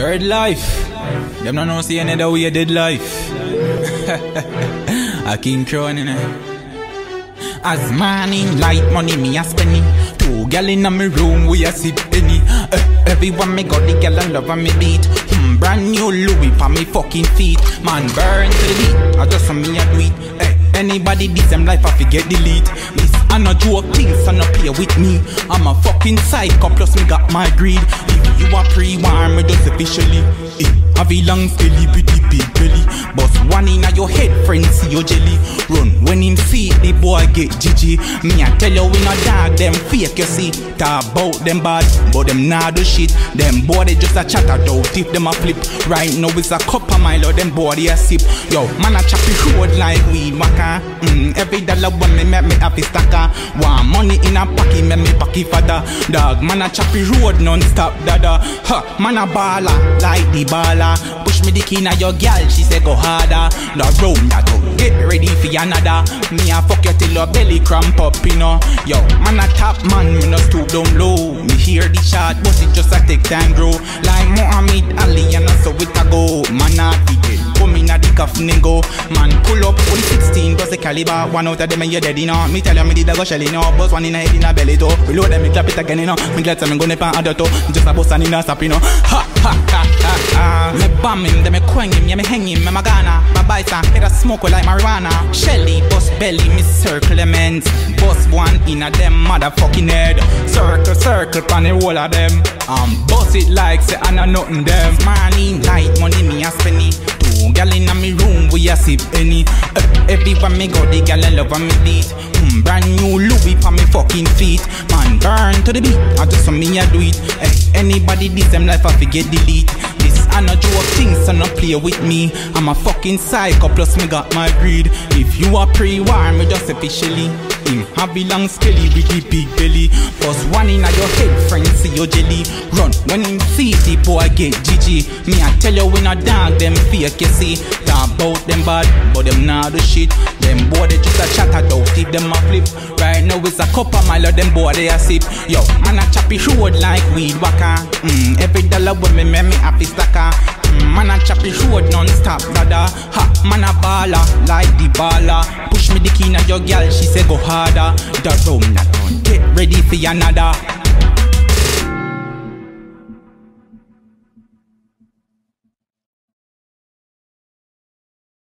Word life. Them don't know see another way dead life. A king crown in it. As morning light money me a spending. Two gal in my room we a sip penny. Everyone me got the gal and love and me beat. Brand new Louis for me fucking feet. Man burn to the beat. I just me a do it. Anybody this them life I forget delete. This I no joke things so no play with me. I'm a fucking psycho plus me got my greed. If you a pre-warm me just officially. Have a long skelly with the big belly. Bust one in your head friend see your jelly. Run when him see the boy get GG. Me I tell you we no dog them fake you see. Talk about them bad but them nah do shit. Them boy they just a chat out if them a flip. Right now it's a cup of Milo them boy they a sip. Yo man a choppy road like weed waka. Every dollar when me make me happy stacker. Want money in a pocket make me pocket father. Dog man a choppy road non-stop dada. Ha man a baller like the baller. Push me the key na your girl she say go harder. The round that out get ready for another. Me a fuck you till your belly cramp up you know. Yo man a top man me no stoop down low. Me hear the shot but it just a take time grow. Like Muhammad Ali and so it a go. Man a dead come in a the coffin and go. Man pull up with 16 plus the caliber. One out of them and you dead you know. Me tell you me did a go shell you know. Bust one in a head in a belly too. Reload them me clap it again you know. Me glad some me gonna pan other toe. Just a bust and in a stop you know. Ha ha ha ha ha. Me bomb him, then me quang him, yeah me hang him, me magana. My bison, it a smoke like marijuana. Shelly, bust belly, me circle ends. Bust one in a them motherfucking head. Circle, circle, pan the whole of them. Bust it like say I know nothing them. Money, light money, me a spend it. Two gal in a me room, we a sip any. Everyone me go, the gal I love and me beat. Brand new Louis for me fucking feet. Man burn to the beat, I just for me a do it. Anybody this them life I forget delete. This I no joke things so no play with me. I'm a fucking psycho plus me got my greed. If you a pre-war me just officially. Him have a long skelly with the big belly. Plus one in your head friend see your jelly. Run when him see the boy get GG. Me I tell you when I dog them fake you see. Talk about them bad but them nah do shit. Them boy they just a chat out if them a flip. Right now it's a cup of Milo them boy they a sip. Yo man a choppy road like weed waka. Every dollar when me make me happy stacker. Man a choppy road non-stop dada. Ha man a baller like the baller. Push me the key na your girl she say go harder. The room that done get ready for another.